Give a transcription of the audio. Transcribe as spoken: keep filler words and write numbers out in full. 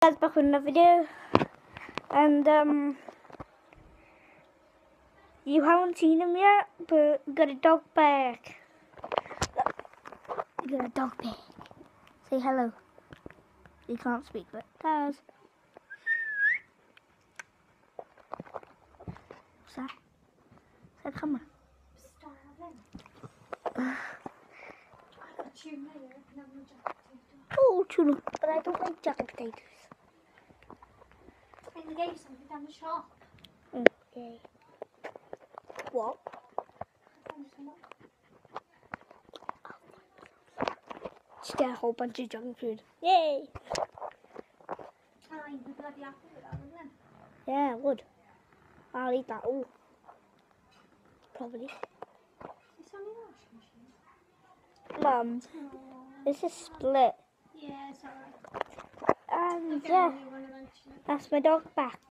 Guys, back with another video, and um, you haven't seen him yet, but we got a dog bag. We got a dog bag. Say hello. He can't speak, but does. What's that? Is that camera? Oh, tuna, but I don't like jacket potatoes. I'm going to get you something down the shop. Okay. What? Just get a whole bunch of junk food. Yay! Oh, you could bloody apple with that, wouldn't it? Yeah, I would. I'll eat that all. Probably. It's on the washing machine. Mum, Oh. this is split. Yeah, it's alright. And Okay, yeah, you want to mention it. that's my dog back.